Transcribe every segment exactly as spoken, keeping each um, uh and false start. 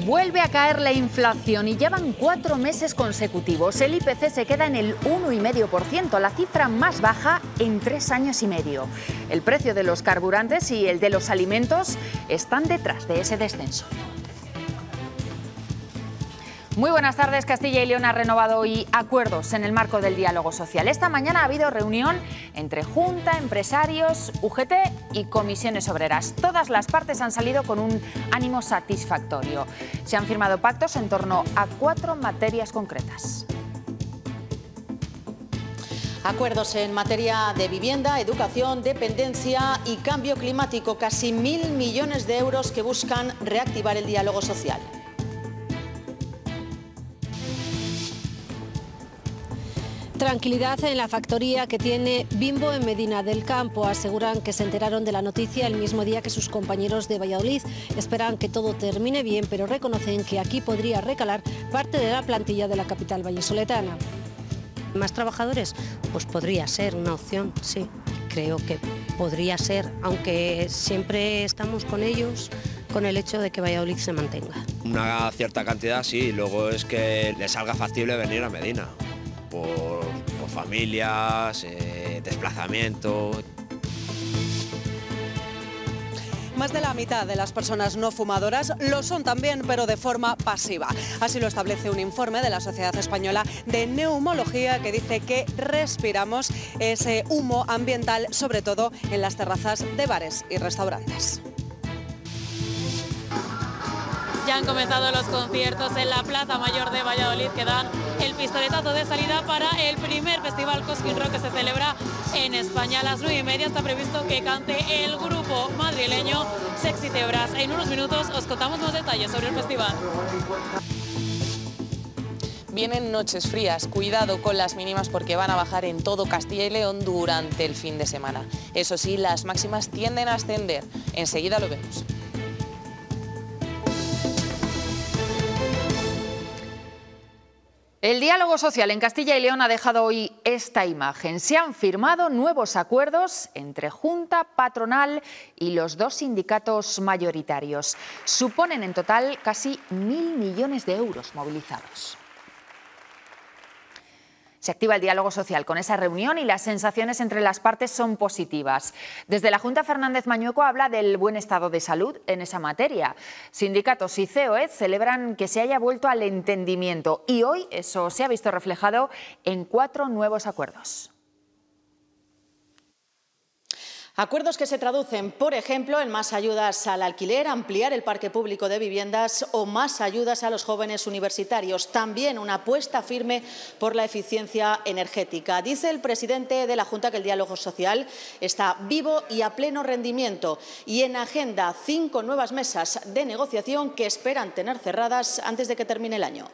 Vuelve a caer la inflación y llevan cuatro meses consecutivos. El I P C se queda en el uno coma cinco por ciento, la cifra más baja en tres años y medio. El precio de los carburantes y el de los alimentos están detrás de ese descenso. Muy buenas tardes. Castilla y León ha renovado hoy acuerdos en el marco del diálogo social. Esta mañana ha habido reunión entre Junta, empresarios, U G T y comisiones obreras. Todas las partes han salido con un ánimo satisfactorio. Se han firmado pactos en torno a cuatro materias concretas. Acuerdos en materia de vivienda, educación, dependencia y cambio climático. Casi mil millones de euros que buscan reactivar el diálogo social. Tranquilidad en la factoría que tiene Bimbo en Medina del Campo. Aseguran que se enteraron de la noticia el mismo día que sus compañeros de Valladolid. Esperan que todo termine bien, pero reconocen que aquí podría recalar parte de la plantilla de la capital vallisoletana. ¿Más trabajadores? Pues podría ser una opción, sí. Creo que podría ser, aunque siempre estamos con ellos con el hecho de que Valladolid se mantenga. Una cierta cantidad sí, luego es que les salga factible venir a Medina. Por, por familias, eh, desplazamiento. Más de la mitad de las personas no fumadoras lo son también, pero de forma pasiva. Así lo establece un informe de la Sociedad Española de Neumología que dice que respiramos ese humo ambiental, sobre todo en las terrazas de bares y restaurantes. Ya han comenzado los conciertos en la Plaza Mayor de Valladolid, que dan el pistoletazo de salida para el primer festival Cosquín Rock que se celebra en España. A las nueve y media está previsto que cante el grupo madrileño Sexy Cebras. En unos minutos os contamos más detalles sobre el festival. Vienen noches frías, cuidado con las mínimas porque van a bajar en todo Castilla y León durante el fin de semana. Eso sí, las máximas tienden a ascender. Enseguida lo vemos. El diálogo social en Castilla y León ha dejado hoy esta imagen. Se han firmado nuevos acuerdos entre Junta, patronal y los dos sindicatos mayoritarios. Suponen en total casi mil millones de euros movilizados. Se activa el diálogo social con esa reunión y las sensaciones entre las partes son positivas. Desde la Junta, Fernández Mañueco habla del buen estado de salud en esa materia. Sindicatos y C O E celebran que se haya vuelto al entendimiento y hoy eso se ha visto reflejado en cuatro nuevos acuerdos. Acuerdos que se traducen, por ejemplo, en más ayudas al alquiler, ampliar el parque público de viviendas o más ayudas a los jóvenes universitarios. También una apuesta firme por la eficiencia energética. Dice el presidente de la Junta que el diálogo social está vivo y a pleno rendimiento. Y en agenda, cinco nuevas mesas de negociación que esperan tener cerradas antes de que termine el año.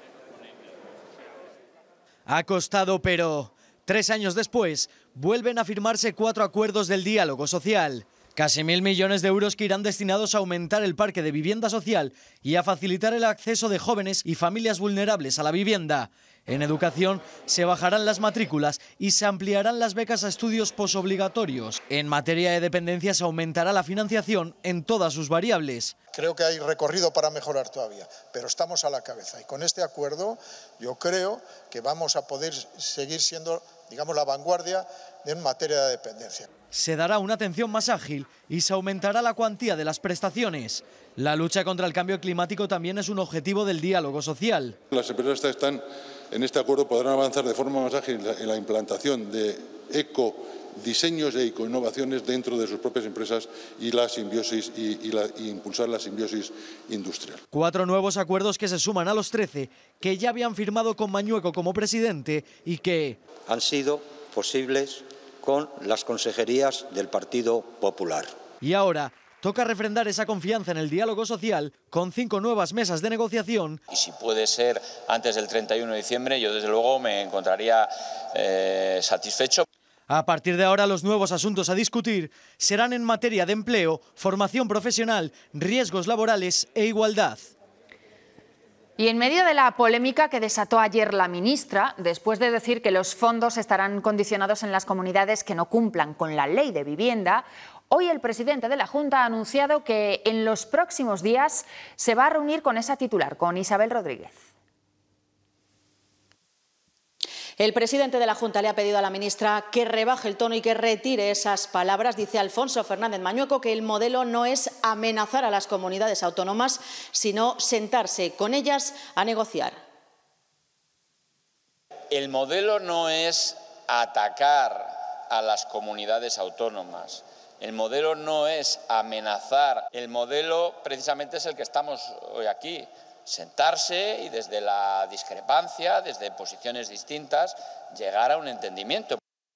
Ha costado, pero tres años después, vuelven a firmarse cuatro acuerdos del diálogo social. Casi mil millones de euros que irán destinados a aumentar el parque de vivienda social y a facilitar el acceso de jóvenes y familias vulnerables a la vivienda. En educación se bajarán las matrículas y se ampliarán las becas a estudios posobligatorios. En materia de dependencia se aumentará la financiación en todas sus variables. Creo que hay recorrido para mejorar todavía, pero estamos a la cabeza y con este acuerdo yo creo que vamos a poder seguir siendo, digamos, la vanguardia en materia de dependencia. Se dará una atención más ágil y se aumentará la cuantía de las prestaciones. La lucha contra el cambio climático también es un objetivo del diálogo social. Las empresas están en este acuerdo podrán avanzar de forma más ágil en la implantación de ecodiseños e ecoinnovaciones dentro de sus propias empresas y la simbiosis y, y, la, y impulsar la simbiosis industrial. Cuatro nuevos acuerdos que se suman a los trece que ya habían firmado con Mañueco como presidente y que han sido posibles con las consejerías del Partido Popular. Y ahora toca refrendar esa confianza en el diálogo social con cinco nuevas mesas de negociación. Y si puede ser antes del treinta y uno de diciembre, yo desde luego me encontraría eh, satisfecho. A partir de ahora, los nuevos asuntos a discutir serán en materia de empleo, formación profesional, riesgos laborales e igualdad. Y en medio de la polémica que desató ayer la ministra, después de decir que los fondos estarán condicionados en las comunidades que no cumplan con la ley de vivienda, Hoy el presidente de la Junta ha anunciado que en los próximos días se va a reunir con esa titular, con Isabel Rodríguez. El presidente de la Junta le ha pedido a la ministra que rebaje el tono y que retire esas palabras. Dice Alfonso Fernández Mañueco que el modelo no es amenazar a las comunidades autónomas, sino sentarse con ellas a negociar. El modelo no es atacar a las comunidades autónomas. El modelo no es amenazar. El modelo precisamente es el que estamos hoy aquí. Sentarse y desde la discrepancia, desde posiciones distintas, llegar a un entendimiento.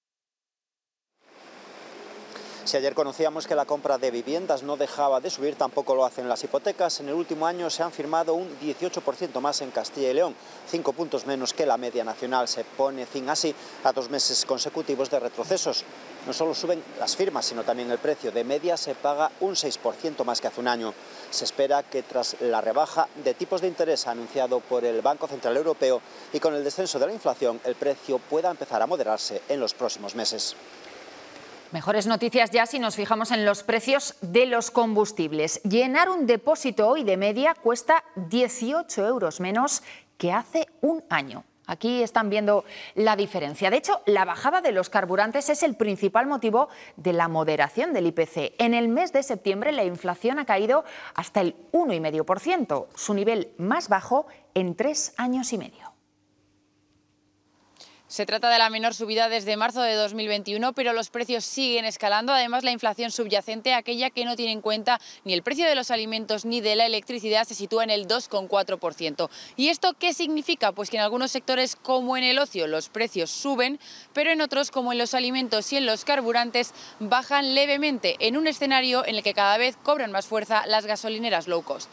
Si ayer conocíamos que la compra de viviendas no dejaba de subir, tampoco lo hacen las hipotecas. En el último año se han firmado un dieciocho por ciento más en Castilla y León, cinco puntos menos que la media nacional. Se pone fin así a dos meses consecutivos de retrocesos. No solo suben las firmas, sino también el precio. De media se paga un seis por ciento más que hace un año. Se espera que tras la rebaja de tipos de interés anunciado por el Banco Central Europeo y con el descenso de la inflación, el precio pueda empezar a moderarse en los próximos meses. Mejores noticias ya si nos fijamos en los precios de los combustibles. Llenar un depósito hoy de media cuesta dieciocho euros menos que hace un año. Aquí están viendo la diferencia. De hecho, la bajada de los carburantes es el principal motivo de la moderación del I P C. En el mes de septiembre la inflación ha caído hasta el uno coma cinco por ciento, su nivel más bajo en tres años y medio. Se trata de la menor subida desde marzo de dos mil veintiuno, pero los precios siguen escalando. Además, la inflación subyacente, aquella que no tiene en cuenta ni el precio de los alimentos ni de la electricidad, se sitúa en el dos coma cuatro por ciento. ¿Y esto qué significa? Pues que en algunos sectores, como en el ocio, los precios suben, pero en otros, como en los alimentos y en los carburantes, bajan levemente, en un escenario en el que cada vez cobran más fuerza las gasolineras low cost.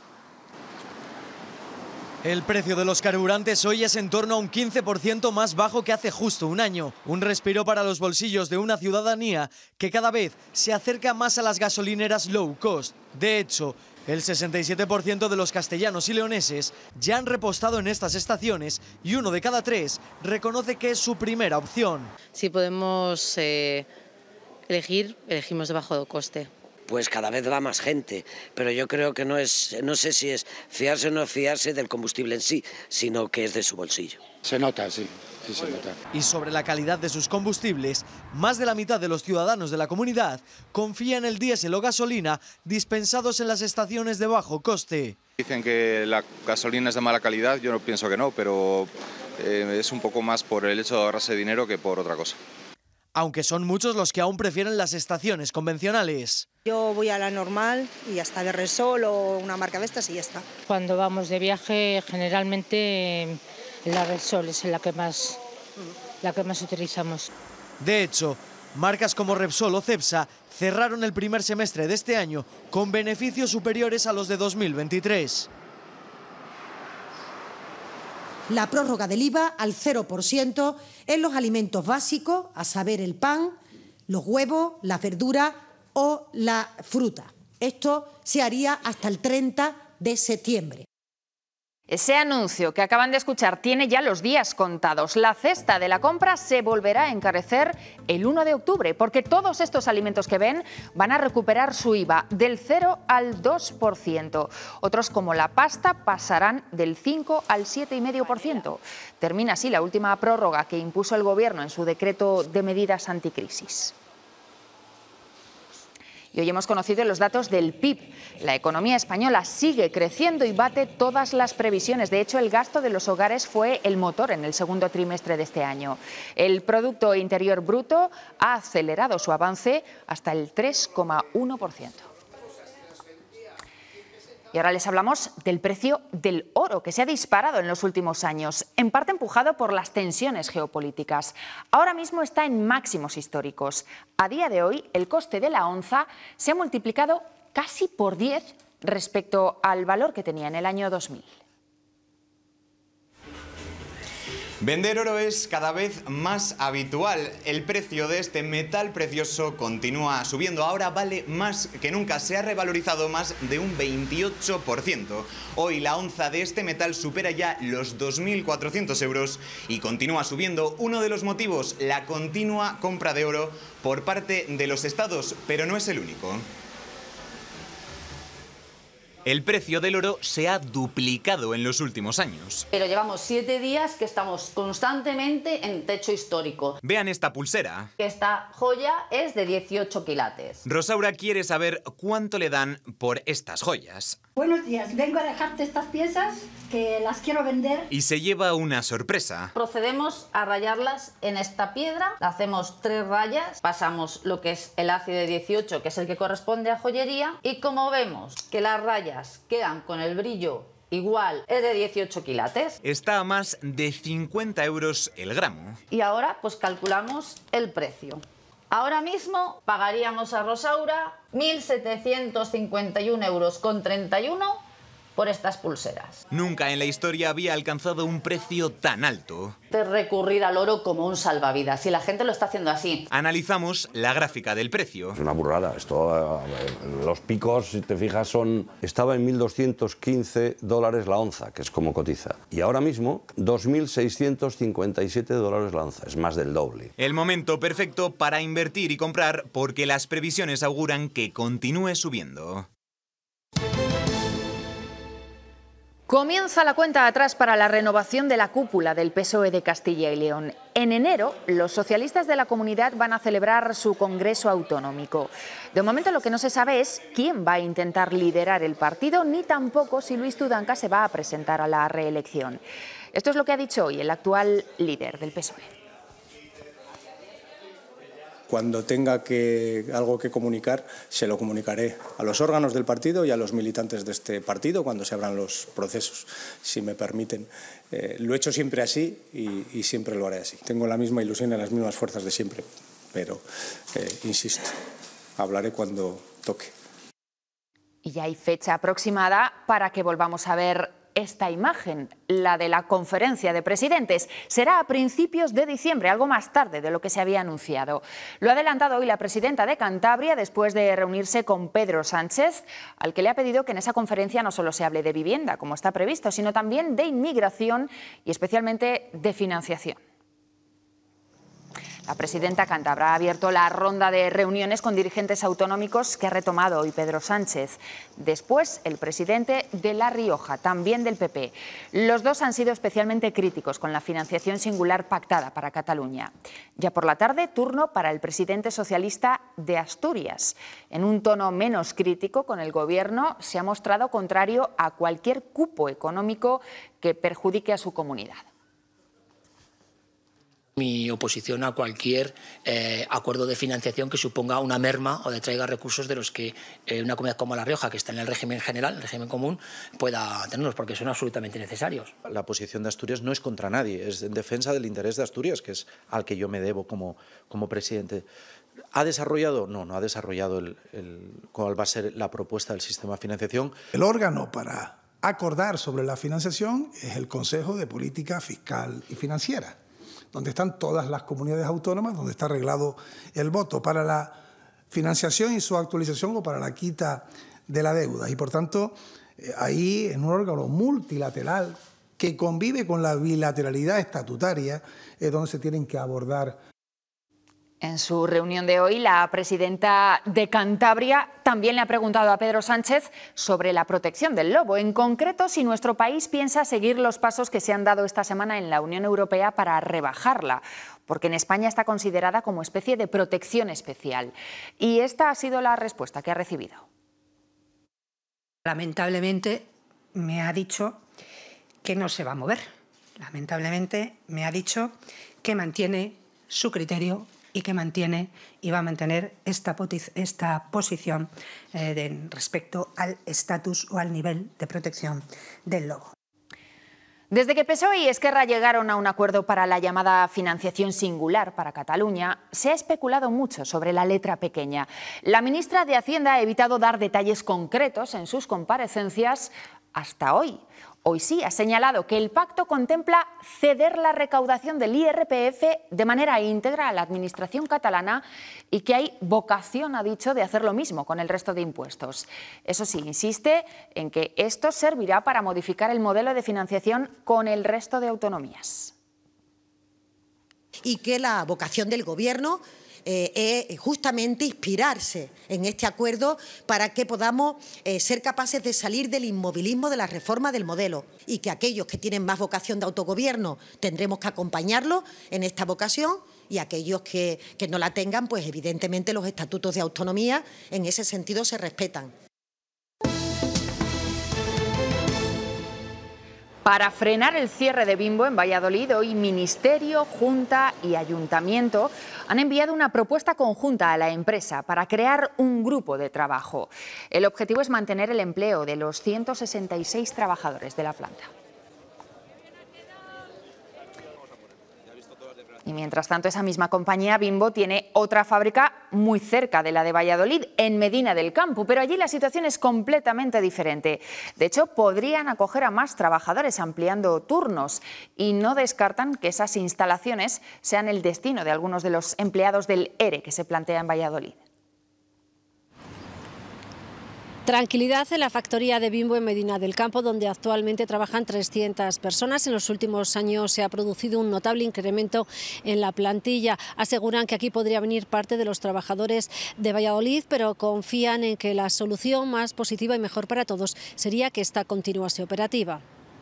El precio de los carburantes hoy es en torno a un quince por ciento más bajo que hace justo un año. Un respiro para los bolsillos de una ciudadanía que cada vez se acerca más a las gasolineras low cost. De hecho, el sesenta y siete por ciento de los castellanos y leoneses ya han repostado en estas estaciones y uno de cada tres reconoce que es su primera opción. Si podemos eh, elegir, elegimos de bajo coste. Pues cada vez va más gente, pero yo creo que no es, no sé si es fiarse o no fiarse del combustible en sí, sino que es de su bolsillo. Se nota, sí, sí se nota. Y sobre la calidad de sus combustibles, más de la mitad de los ciudadanos de la comunidad confía en el diésel o gasolina dispensados en las estaciones de bajo coste. Dicen que la gasolina es de mala calidad, yo no pienso que no, pero eh, es un poco más por el hecho de ahorrarse dinero que por otra cosa. Aunque son muchos los que aún prefieren las estaciones convencionales. Yo voy a la normal y hasta de Repsol o una marca de estas y ya está. Cuando vamos de viaje, generalmente la Repsol es la que más, la que más utilizamos. De hecho, marcas como Repsol o Cepsa cerraron el primer semestre de este año con beneficios superiores a los de dos mil veintitrés. La prórroga del I V A al cero por ciento en los alimentos básicos, a saber el pan, los huevos, las verduras o la fruta. Esto se haría hasta el treinta de septiembre. Ese anuncio que acaban de escuchar tiene ya los días contados. La cesta de la compra se volverá a encarecer el uno de octubre, porque todos estos alimentos que ven van a recuperar su I V A del cero al dos por ciento. Otros, como la pasta, pasarán del cinco al siete coma cinco por ciento. Termina así la última prórroga que impuso el Gobierno en su decreto de medidas anticrisis. Y hoy hemos conocido los datos del P I B. La economía española sigue creciendo y bate todas las previsiones. De hecho, el gasto de los hogares fue el motor en el segundo trimestre de este año. El Producto Interior Bruto ha acelerado su avance hasta el tres coma uno por ciento. Y ahora les hablamos del precio del oro, que se ha disparado en los últimos años, en parte empujado por las tensiones geopolíticas. Ahora mismo está en máximos históricos. A día de hoy, el coste de la onza se ha multiplicado casi por diez respecto al valor que tenía en el año dos mil. Vender oro es cada vez más habitual. El precio de este metal precioso continúa subiendo. Ahora vale más que nunca. Se ha revalorizado más de un veintiocho por ciento. Hoy la onza de este metal supera ya los dos mil cuatrocientos euros y continúa subiendo. Uno de los motivos, la continua compra de oro por parte de los estados, pero no es el único. El precio del oro se ha duplicado en los últimos años. Pero llevamos siete días que estamos constantemente en techo histórico. Vean esta pulsera. Esta joya es de dieciocho quilates. Rosaura quiere saber cuánto le dan por estas joyas. Buenos días, vengo a dejarte estas piezas que las quiero vender. Y se lleva una sorpresa. Procedemos a rayarlas en esta piedra, hacemos tres rayas, pasamos lo que es el ácido de dieciocho, que es el que corresponde a joyería, y como vemos que las rayas quedan con el brillo igual, es de dieciocho quilates. Está a más de cincuenta euros el gramo. Y ahora pues calculamos el precio. Ahora mismo pagaríamos a Rosaura mil setecientos cincuenta y un euros con treinta y uno por estas pulseras. Nunca en la historia había alcanzado un precio tan alto. De recurrir al oro como un salvavidas, y la gente lo está haciendo así. Analizamos la gráfica del precio. Es una burrada. Esto, los picos, si te fijas, son... Estaba en mil doscientos quince dólares la onza, que es como cotiza. Y ahora mismo, dos mil seiscientos cincuenta y siete dólares la onza. Es más del doble. El momento perfecto para invertir y comprar, porque las previsiones auguran que continúe subiendo. Comienza la cuenta atrás para la renovación de la cúpula del P S O E de Castilla y León. En enero, los socialistas de la comunidad van a celebrar su congreso autonómico. De momento, lo que no se sabe es quién va a intentar liderar el partido, ni tampoco si Luis Tudanca se va a presentar a la reelección. Esto es lo que ha dicho hoy el actual líder del P S O E. Cuando tenga que, algo que comunicar, se lo comunicaré a los órganos del partido y a los militantes de este partido cuando se abran los procesos, si me permiten. Eh, lo he hecho siempre así y, y siempre lo haré así. Tengo la misma ilusión y las mismas fuerzas de siempre, pero, eh, insisto, hablaré cuando toque. Y ya hay fecha aproximada para que volvamos a ver esta imagen, la de la conferencia de presidentes. Será a principios de diciembre, algo más tarde de lo que se había anunciado. Lo ha adelantado hoy la presidenta de Cantabria después de reunirse con Pedro Sánchez, al que le ha pedido que en esa conferencia no solo se hable de vivienda, como está previsto, sino también de inmigración y especialmente de financiación. La presidenta cántabra ha abierto la ronda de reuniones con dirigentes autonómicos que ha retomado hoy Pedro Sánchez. Después, el presidente de La Rioja, también del P P. Los dos han sido especialmente críticos con la financiación singular pactada para Cataluña. Ya por la tarde, turno para el presidente socialista de Asturias. En un tono menos crítico con el Gobierno, se ha mostrado contrario a cualquier cupo económico que perjudique a su comunidad. Mi oposición a cualquier eh, acuerdo de financiación que suponga una merma o detraiga recursos de los que eh, una comunidad como La Rioja, que está en el régimen general, el régimen común, pueda tenerlos, porque son absolutamente necesarios. La posición de Asturias no es contra nadie, es en defensa del interés de Asturias, que es al que yo me debo como, como presidente. ¿Ha desarrollado? No, no ha desarrollado el, el, cuál va a ser la propuesta del sistema de financiación. El órgano para acordar sobre la financiación es el Consejo de Política Fiscal y Financiera, donde están todas las comunidades autónomas, donde está arreglado el voto para la financiación y su actualización o para la quita de la deuda. Y por tanto, ahí en un órgano multilateral que convive con la bilateralidad estatutaria es donde se tienen que abordar. En su reunión de hoy, la presidenta de Cantabria también le ha preguntado a Pedro Sánchez sobre la protección del lobo, en concreto si nuestro país piensa seguir los pasos que se han dado esta semana en la Unión Europea para rebajarla, porque en España está considerada como especie de protección especial. Y esta ha sido la respuesta que ha recibido. Lamentablemente me ha dicho que no se va a mover. Lamentablemente me ha dicho que mantiene su criterio y que mantiene y va a mantener esta, esta posición eh, de, respecto al estatus o al nivel de protección del lobo. Desde que P S O E y Esquerra llegaron a un acuerdo para la llamada financiación singular para Cataluña, se ha especulado mucho sobre la letra pequeña. La ministra de Hacienda ha evitado dar detalles concretos en sus comparecencias hasta hoy. Hoy sí ha señalado que el pacto contempla ceder la recaudación del I R P F de manera íntegra a la Administración catalana y que hay vocación, ha dicho, de hacer lo mismo con el resto de impuestos. Eso sí, insiste en que esto servirá para modificar el modelo de financiación con el resto de autonomías. Y que la vocación del Gobierno Eh, es justamente inspirarse en este acuerdo para que podamos eh, ser capaces de salir del inmovilismo de la reforma del modelo y que aquellos que tienen más vocación de autogobierno tendremos que acompañarlos en esta vocación y aquellos que, que no la tengan, pues evidentemente los estatutos de autonomía en ese sentido se respetan. Para frenar el cierre de Bimbo en Valladolid, hoy Ministerio, Junta y Ayuntamiento han enviado una propuesta conjunta a la empresa para crear un grupo de trabajo. El objetivo es mantener el empleo de los ciento sesenta y seis trabajadores de la planta. Y mientras tanto, esa misma compañía, Bimbo, tiene otra fábrica muy cerca de la de Valladolid, en Medina del Campo, pero allí la situación es completamente diferente. De hecho, podrían acoger a más trabajadores ampliando turnos y no descartan que esas instalaciones sean el destino de algunos de los empleados del ERE que se plantea en Valladolid. Tranquilidad en la factoría de Bimbo en Medina del Campo, donde actualmente trabajan trescientas personas. En los últimos años se ha producido un notable incremento en la plantilla. Aseguran que aquí podría venir parte de los trabajadores de Valladolid, pero confían en que la solución más positiva y mejor para todos sería que esta continuase operativa.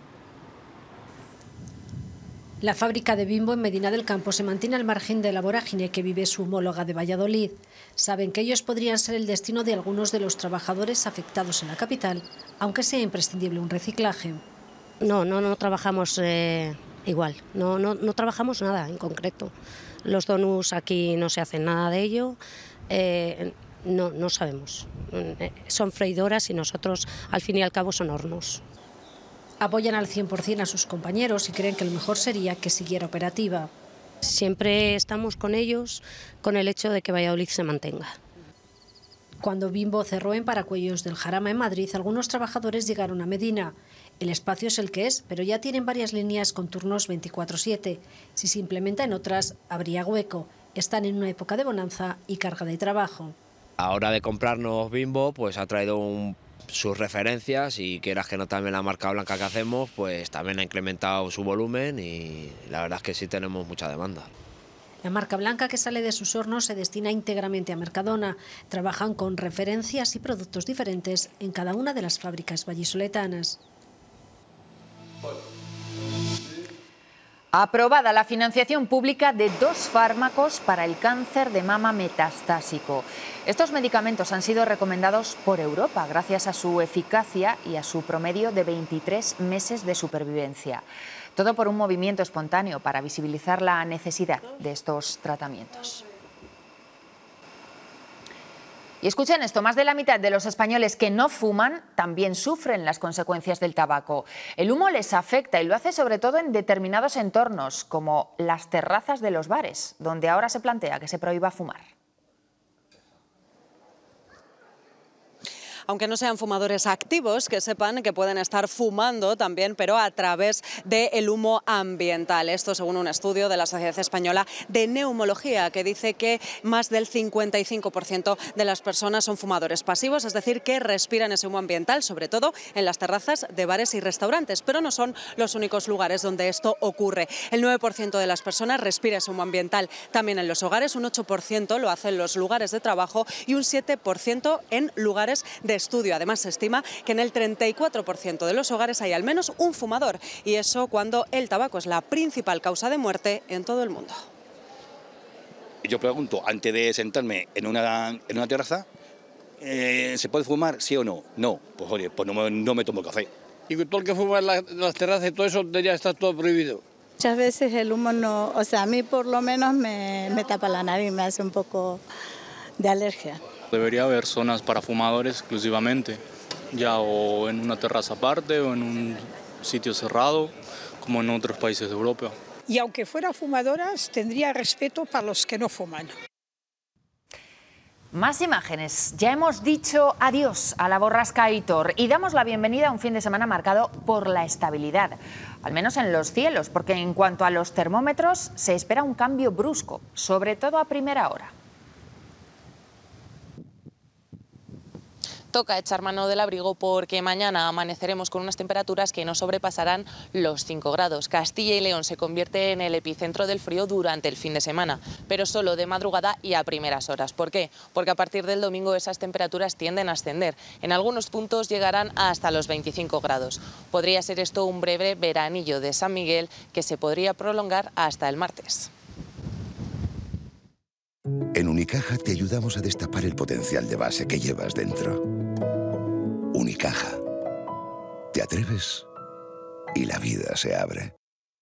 La fábrica de Bimbo en Medina del Campo se mantiene al margen de la vorágine que vive su homóloga de Valladolid. Saben que ellos podrían ser el destino de algunos de los trabajadores afectados en la capital, aunque sea imprescindible un reciclaje. No, no, no trabajamos eh, igual, no, no, no trabajamos nada en concreto. Los donuts aquí no se hacen nada de ello, eh, no, no sabemos. Son freidoras y nosotros al fin y al cabo son hornos. Apoyan al cien por cien a sus compañeros y creen que lo mejor sería que siguiera operativa. Siempre estamos con ellos con el hecho de que Valladolid se mantenga. Cuando Bimbo cerró en Paracuellos del Jarama en Madrid, algunos trabajadores llegaron a Medina. El espacio es el que es, pero ya tienen varias líneas con turnos veinticuatro siete. Si se implementa en otras, habría hueco. Están en una época de bonanza y carga de trabajo. A la hora de comprarnos Bimbo, pues ha traído un sus referencias y quieras que no también la marca blanca que hacemos, pues también ha incrementado su volumen y la verdad es que sí tenemos mucha demanda. La marca blanca que sale de sus hornos se destina íntegramente a Mercadona. Trabajan con referencias y productos diferentes en cada una de las fábricas vallisoletanas. Aprobada la financiación pública de dos fármacos para el cáncer de mama metastásico. Estos medicamentos han sido recomendados por Europa gracias a su eficacia y a su promedio de veintitrés meses de supervivencia. Todo por un movimiento espontáneo para visibilizar la necesidad de estos tratamientos. Y escuchen esto, más de la mitad de los españoles que no fuman también sufren las consecuencias del tabaco. El humo les afecta y lo hace sobre todo en determinados entornos, como las terrazas de los bares, donde ahora se plantea que se prohíba fumar. Aunque no sean fumadores activos, que sepan que pueden estar fumando también, pero a través del humo ambiental. Esto según un estudio de la Sociedad Española de Neumología, que dice que más del cincuenta y cinco por ciento de las personas son fumadores pasivos, es decir, que respiran ese humo ambiental, sobre todo en las terrazas de bares y restaurantes, pero no son los únicos lugares donde esto ocurre. El nueve por ciento de las personas respira ese humo ambiental también en los hogares, un ocho por ciento lo hace en los lugares de trabajo y un siete por ciento en lugares de estudio. Además, se estima que en el treinta y cuatro por ciento de los hogares hay al menos un fumador, y eso cuando el tabaco es la principal causa de muerte en todo el mundo. Yo pregunto, antes de sentarme en una, en una terraza, eh, ¿se puede fumar, sí o no? No, pues oye, pues no, no me tomo café. Y todo el que fuma en, la, en las terrazas y todo eso debería estar todo prohibido. Muchas veces el humo no, o sea, a mí por lo menos me, me tapa la nariz, me hace un poco de alergia. Debería haber zonas para fumadores exclusivamente, ya o en una terraza aparte o en un sitio cerrado, como en otros países de Europa. Y aunque fueran fumadoras, tendría respeto para los que no fuman. Más imágenes. Ya hemos dicho adiós a la borrasca Aitor y damos la bienvenida a un fin de semana marcado por la estabilidad, al menos en los cielos, porque en cuanto a los termómetros se espera un cambio brusco, sobre todo a primera hora. Toca echar mano del abrigo porque mañana amaneceremos con unas temperaturas que no sobrepasarán los cinco grados. Castilla y León se convierte en el epicentro del frío durante el fin de semana, pero solo de madrugada y a primeras horas. ¿Por qué? Porque a partir del domingo esas temperaturas tienden a ascender. En algunos puntos llegarán hasta los veinticinco grados. Podría ser esto un breve veranillo de San Miguel que se podría prolongar hasta el martes. En Unicaja te ayudamos a destapar el potencial de base que llevas dentro. Unicaja. Te atreves y la vida se abre.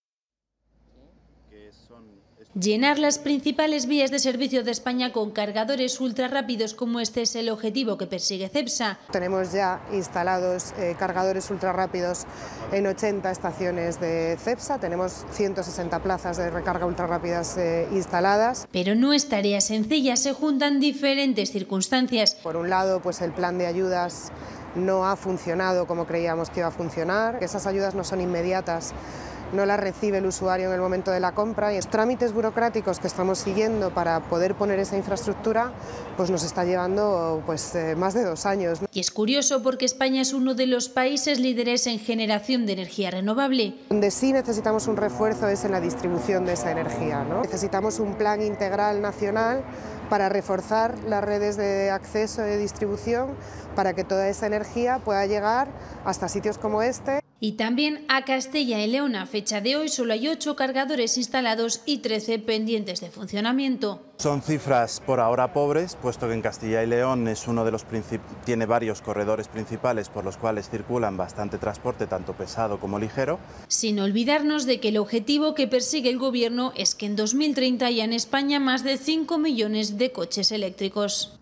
Llenar las principales vías de servicio de España con cargadores ultra rápidos como este es el objetivo que persigue Cepsa. Tenemos ya instalados eh, cargadores ultra rápidos en ochenta estaciones de Cepsa, tenemos ciento sesenta plazas de recarga ultra rápidas eh, instaladas. Pero no es tarea sencilla, se juntan diferentes circunstancias. Por un lado, pues el plan de ayudas no ha funcionado como creíamos que iba a funcionar, esas ayudas no son inmediatas. No la recibe el usuario en el momento de la compra y los trámites burocráticos que estamos siguiendo para poder poner esa infraestructura pues nos está llevando pues, eh, más de dos años. Y es curioso porque España es uno de los países líderes en generación de energía renovable. Donde sí necesitamos un refuerzo es en la distribución de esa energía, ¿no? Necesitamos un plan integral nacional para reforzar las redes de acceso y de distribución para que toda esa energía pueda llegar hasta sitios como este. Y también a Castilla y León. A fecha de hoy solo hay ocho cargadores instalados y trece pendientes de funcionamiento. Son cifras por ahora pobres, puesto que en Castilla y León es uno de los tiene varios corredores principales por los cuales circulan bastante transporte, tanto pesado como ligero. Sin olvidarnos de que el objetivo que persigue el Gobierno es que en dos mil treinta haya en España más de cinco millones de coches eléctricos.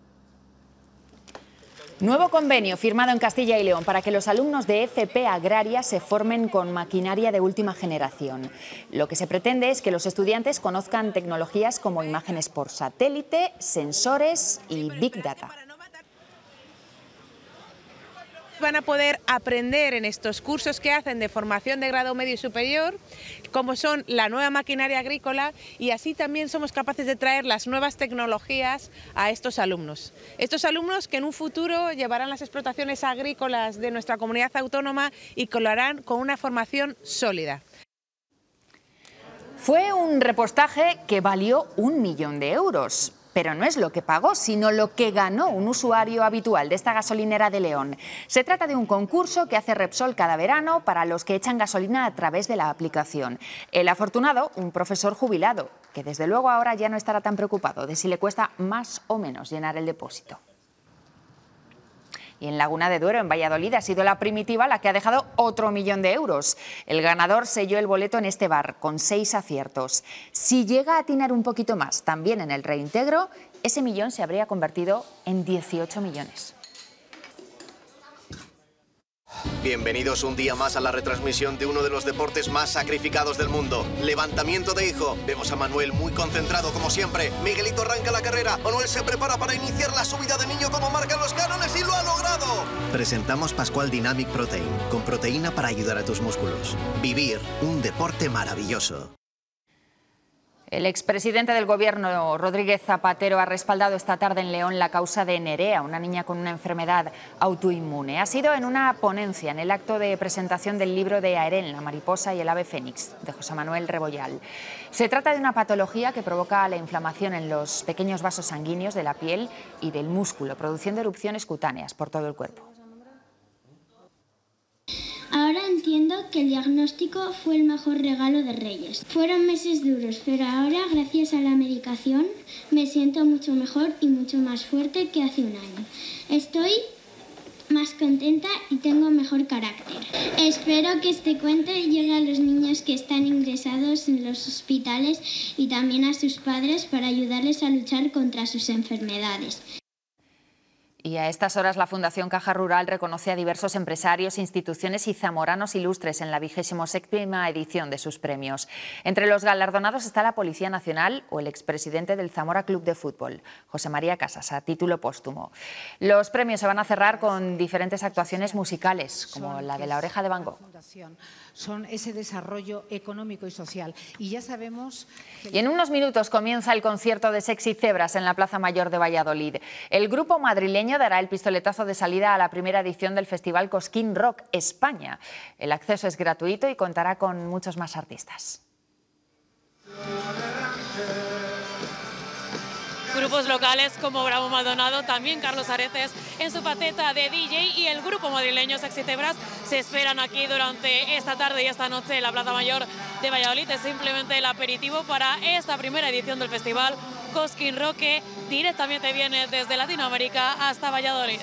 Nuevo convenio firmado en Castilla y León para que los alumnos de F P Agraria se formen con maquinaria de última generación. Lo que se pretende es que los estudiantes conozcan tecnologías como imágenes por satélite, sensores y Big Data. Van a poder aprender en estos cursos que hacen de formación de grado medio y superior, como son la nueva maquinaria agrícola, y así también somos capaces de traer las nuevas tecnologías a estos alumnos. Estos alumnos que en un futuro llevarán las explotaciones agrícolas de nuestra comunidad autónoma y que lo harán con una formación sólida. Fue un repostaje que valió un millón de euros. Pero no es lo que pagó, sino lo que ganó un usuario habitual de esta gasolinera de León. Se trata de un concurso que hace Repsol cada verano para los que echan gasolina a través de la aplicación. El afortunado, un profesor jubilado, que desde luego ahora ya no estará tan preocupado de si le cuesta más o menos llenar el depósito. Y en Laguna de Duero, en Valladolid, ha sido la Primitiva la que ha dejado otro millón de euros. El ganador selló el boleto en este bar, con seis aciertos. Si llega a atinar un poquito más también en el reintegro, ese millón se habría convertido en dieciocho millones. Bienvenidos un día más a la retransmisión de uno de los deportes más sacrificados del mundo, levantamiento de hijo. Vemos a Manuel muy concentrado como siempre. Miguelito arranca la carrera, Manuel se prepara para iniciar la subida de niño como marcan los cánones y lo ha logrado. Presentamos Pascual Dynamic Protein, con proteína para ayudar a tus músculos. Vivir un deporte maravilloso. El expresidente del Gobierno, Rodríguez Zapatero, ha respaldado esta tarde en León la causa de Nerea, una niña con una enfermedad autoinmune. Ha sido en una ponencia en el acto de presentación del libro de Aerén, la mariposa y el ave fénix, de José Manuel Rebollal. Se trata de una patología que provoca la inflamación en los pequeños vasos sanguíneos de la piel y del músculo, produciendo erupciones cutáneas por todo el cuerpo. Ahora entiendo que el diagnóstico fue el mejor regalo de Reyes. Fueron meses duros, pero ahora, gracias a la medicación, me siento mucho mejor y mucho más fuerte que hace un año. Estoy más contenta y tengo mejor carácter. Espero que este cuento llegue a los niños que están ingresados en los hospitales y también a sus padres para ayudarles a luchar contra sus enfermedades. Y a estas horas la Fundación Caja Rural reconoce a diversos empresarios, instituciones y zamoranos ilustres en la vigésimo séptima edición de sus premios. Entre los galardonados está la Policía Nacional o el expresidente del Zamora Club de Fútbol, José María Casas, a título póstumo. Los premios se van a cerrar con diferentes actuaciones musicales, como la de La Oreja de Van Gogh. Son ese desarrollo económico y social. Y ya sabemos... Que... Y en unos minutos comienza el concierto de Sexy Zebras en la Plaza Mayor de Valladolid. El grupo madrileño dará el pistoletazo de salida a la primera edición del Festival Cosquín Rock España. El acceso es gratuito y contará con muchos más artistas. Grupos locales como Bravo Maldonado, también Carlos Areces en su faceta de D J y el grupo madrileño Sexy Zebras se esperan aquí durante esta tarde y esta noche en la Plaza Mayor de Valladolid. Es simplemente el aperitivo para esta primera edición del festival Cosquín Rock, que directamente viene desde Latinoamérica hasta Valladolid.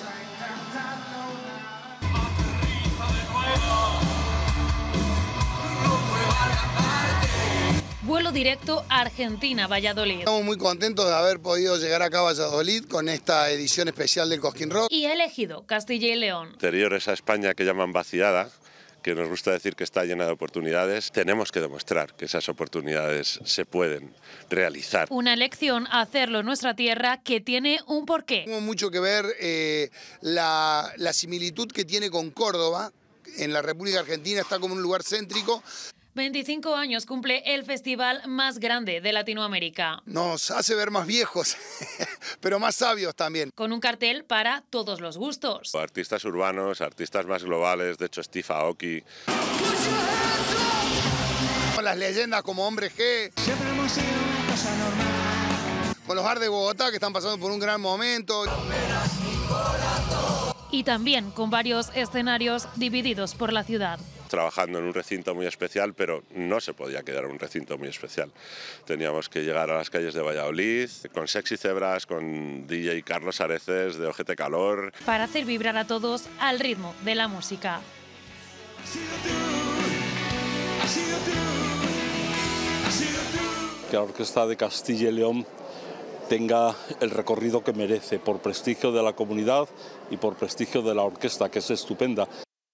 Vuelo directo a Argentina, Valladolid. Estamos muy contentos de haber podido llegar acá a Valladolid con esta edición especial del Cosquín Rock. Y ha elegido Castilla y León. Anteriores a España, que llaman vaciada, que nos gusta decir que está llena de oportunidades, tenemos que demostrar que esas oportunidades se pueden realizar. Una elección a hacerlo en nuestra tierra que tiene un porqué. Tengo mucho que ver eh, la, la similitud que tiene con Córdoba. En la República Argentina está como un lugar céntrico. veinticinco años cumple el festival más grande de Latinoamérica. Nos hace ver más viejos, pero más sabios también. Con un cartel para todos los gustos. Artistas urbanos, artistas más globales, de hecho Steve Aoki. Con las leyendas como Hombre G. Siempre hemos sido una cosa normal. Con los Art de Bogotá, que están pasando por un gran momento. Y también con varios escenarios divididos por la ciudad. Trabajando en un recinto muy especial, pero no se podía quedar en un recinto muy especial. Teníamos que llegar a las calles de Valladolid, con Sexy Zebras, con D J Carlos Areces de Ojete Calor. Para hacer vibrar a todos al ritmo de la música. Que la Orquesta de Castilla y León tenga el recorrido que merece, por prestigio de la comunidad y por prestigio de la orquesta, que es estupenda.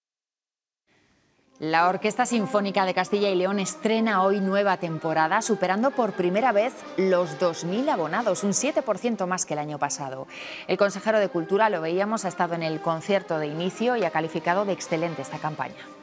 La Orquesta Sinfónica de Castilla y León estrena hoy nueva temporada, superando por primera vez los dos mil abonados, un siete por ciento más que el año pasado. El consejero de Cultura, lo veíamos, ha estado en el concierto de inicio y ha calificado de excelente esta campaña.